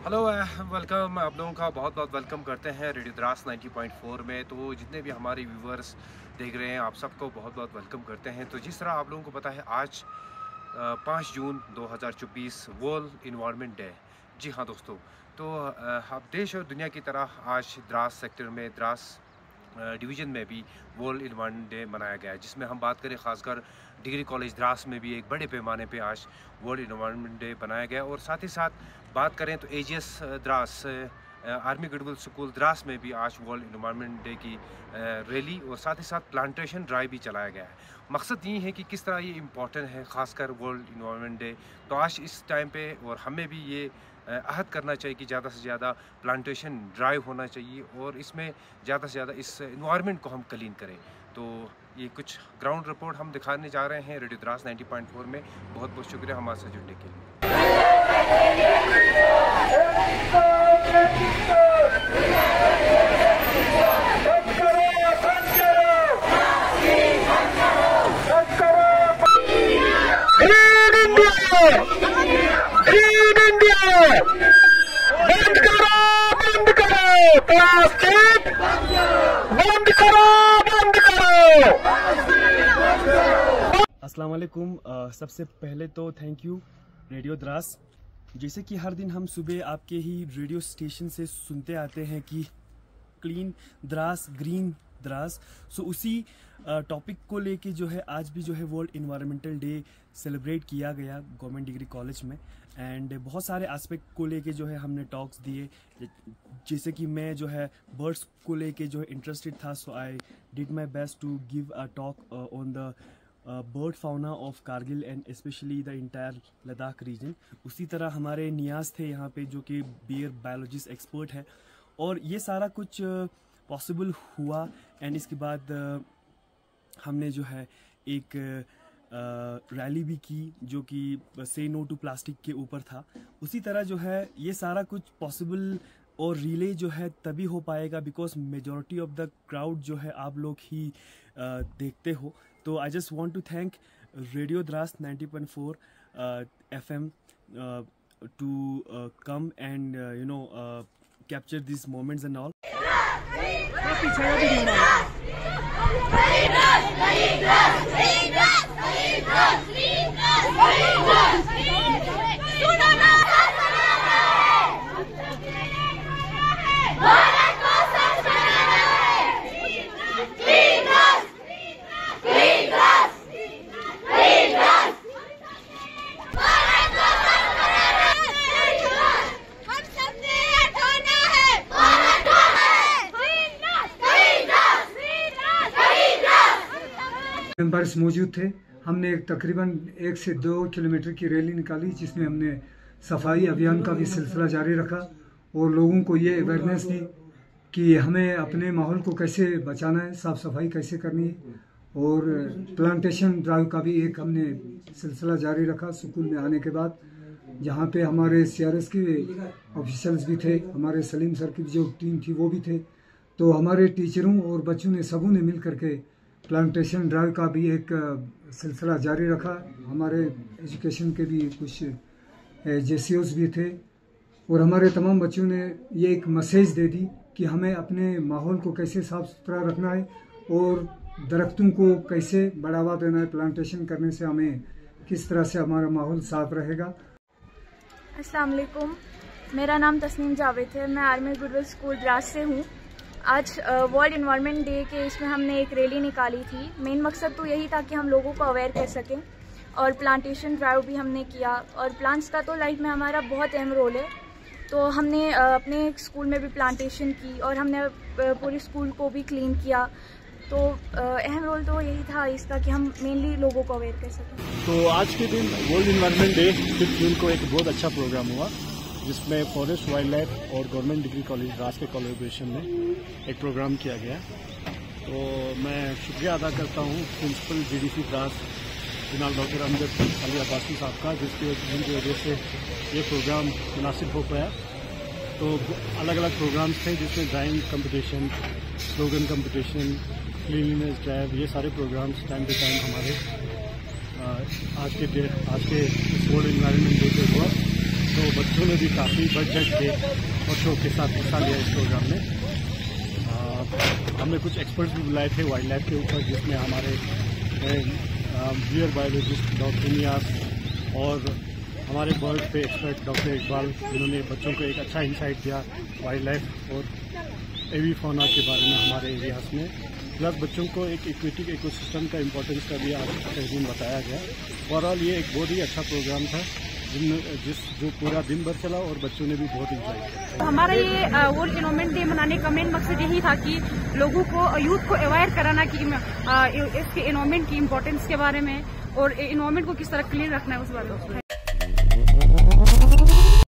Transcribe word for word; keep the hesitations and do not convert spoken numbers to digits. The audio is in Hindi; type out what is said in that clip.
हेलो वेलकम, आप लोगों का बहुत बहुत वेलकम करते हैं रेडियो द्रास नब्बे पॉइंट चार में। तो जितने भी हमारे व्यूवर्स देख रहे हैं, आप सबको बहुत बहुत वेलकम करते हैं। तो जिस तरह आप लोगों को पता है, आज पाँच जून दो हज़ार चौबीस वर्ल्ड इन्वायरमेंट डे। जी हाँ दोस्तों, तो अब देश और दुनिया की तरह आज द्रास सेक्टर में, द्रास डिवीज़न में भी वर्ल्ड इन्वायरमेंट डे मनाया गया है, जिसमें हम बात करें ख़ासकर डिग्री कॉलेज द्रास में भी एक बड़े पैमाने पे आज वर्ल्ड इन्वायरमेंट डे बनाया गया। और साथ ही साथ बात करें तो AGS Dras army goodwill school Dras में भी आज वर्ल्ड इन्वायरमेंट डे की रैली और साथ ही साथ प्लांटेशन ड्राइव भी चलाया गया है। मकसद ये है कि किस तरह ये इम्पोर्टेंट है, ख़ासकर वर्ल्ड इन्वायरमेंट डे। तो आज इस टाइम पे और हमें भी ये अहद करना चाहिए कि ज़्यादा से ज़्यादा प्लांटेशन ड्राइव होना चाहिए और इसमें ज़्यादा से ज़्यादा इस इन्वायरमेंट को हम क्लीन करें। तो ये कुछ ग्राउंड रिपोर्ट हम दिखाने जा रहे हैं रेडियो द्रास नब्बे पॉइंट चार में। बहुत बहुत शुक्रिया हमारे साथ जुड़ने के लिए। बंद करो, बंद करो प्लास्टिक, बंद करो, बंद करो। अस्सलाम वालेकुम। सबसे पहले तो थैंक यू रेडियो द्रास। जैसे कि हर दिन हम सुबह आपके ही रेडियो स्टेशन से सुनते आते हैं कि clean Dras, green Dras. So उसी टॉपिक को लेके जो है आज भी जो है वर्ल्ड इन्वायरमेंटल डे सेलिब्रेट किया गया गवर्नमेंट डिग्री कॉलेज में। एंड बहुत सारे एस्पेक्ट को लेके जो है हमने टॉक्स दिए। जैसे कि मैं जो है बर्ड्स को लेके जो है इंटरेस्टेड था, so I did my best to give a talk on the bird fauna of Kargil and specially the entire Ladakh region. उसी तरह हमारे नियाज थे यहाँ पे जो कि बियर बायोलॉजिस्ट एक्सपर्ट है, और ये सारा कुछ पॉसिबल uh, हुआ। एंड इसके बाद uh, हमने जो है एक रैली uh, भी की जो कि से नो टू प्लास्टिक के ऊपर था। उसी तरह जो है ये सारा कुछ पॉसिबल और रिले जो है तभी हो पाएगा because majority of the crowd जो है आप लोग ही uh, देखते हो। तो I just want to thank radio Dras नब्बे पॉइंट चार F M to come and you know capture this moments and all. Members मौजूद थे। हमने एक तकरीबन एक से दो किलोमीटर की रैली निकाली जिसमें हमने सफाई अभियान का भी सिलसिला जारी रखा और लोगों को ये अवेयरनेस दी कि हमें अपने माहौल को कैसे बचाना है, साफ़ सफाई कैसे करनी है। और प्लांटेशन ड्राइव का भी एक हमने सिलसिला जारी रखा स्कूल में आने के बाद, जहाँ पे हमारे सीआरएस के ऑफिशियल्स भी थे, हमारे सलीम सर की जो टीम थी वो भी थे। तो हमारे टीचरों और बच्चों ने सबों ने मिल करके प्लांटेशन ड्राइव का भी एक सिलसिला जारी रखा। हमारे एजुकेशन के भी कुछ जेसीओस भी थे और हमारे तमाम बच्चों ने ये एक मैसेज दे दी कि हमें अपने माहौल को कैसे साफ़ सुथरा रखना है और दरख्तों को कैसे बढ़ावा देना है। प्लांटेशन करने से हमें किस तरह से हमारा माहौल साफ रहेगा। अस्सलाम वालेकुम, मेरा नाम तस्नीम जावेद है। मैं आर्मी गुडविल स्कूल द्रास से हूँ। आज वर्ल्ड इन्वायरमेंट डे के इसमें हमने एक रैली निकाली थी। मेन मकसद तो यही था कि हम लोगों को अवेयर कर सकें और प्लांटेशन ड्राइव भी हमने किया। और प्लांट्स का तो लाइफ में हमारा बहुत अहम रोल है, तो हमने अपने स्कूल में भी प्लांटेशन की और हमने पूरे स्कूल को भी क्लीन किया। तो अहम रोल तो यही था इसका कि हम मेनली लोगों को अवेयर कर सकें। तो आज के दिन world environment day fifth June को एक बहुत अच्छा प्रोग्राम हुआ जिसमें फॉरेस्ट वाइल्ड लाइफ और गवर्नमेंट डिग्री कॉलेज द्रास के कोलैबोरेशन में एक प्रोग्राम किया गया। तो मैं शुक्रिया अदा करता हूँ प्रिंसिपल जीडीसी द्रास जनाब डॉक्टर अमजद अली अब्बासी साहब का, जिसके जिनकी वजह से ये प्रोग्राम मुनासिब हो पाया। तो अलग अलग प्रोग्राम्स थे जिसमें drawing competition, slogan competition, cleanliness drive, ये सारे प्रोग्राम्स टाइम टू टाइम हमारे आज के डेट आज के वर्ल्ड इन्वायरमेंट डे पे हुआ। तो बच्चों ने भी काफ़ी बढ़ चढ़ के बच्चों के साथ हिस्सा लिया इस प्रोग्राम में। आ, हमने कुछ एक्सपर्ट्स भी बुलाए थे वाइल्ड लाइफ के ऊपर, जिसमें हमारे बियर बायोलॉजिस्ट डॉक्टर नियास और हमारे बर्ड पे एक्सपर्ट डॉक्टर इकबाल, जिन्होंने बच्चों को एक अच्छा इंसाइट दिया वाइल्ड लाइफ और एवी फौना के बारे में हमारे एरियाज में। प्लस बच्चों को एक इक्वेटिक इकोसिस्टम का इम्पोर्टेंस का भी आज के दिन बताया गया। ओवरऑल ये एक बहुत ही अच्छा प्रोग्राम था जिन जिस जो पूरा दिन भर चला और बच्चों ने भी बहुत इंजॉय किया। हमारा ये वर्ल्ड एनवायरनमेंट डे मनाने का मेन मकसद यही था कि लोगों को, यूथ को अवेयर कराना कि इसके एनवायरनमेंट की इम्पोर्टेंस के बारे में और एनवायरनमेंट को किस तरह क्लीन रखना है उस बारे में।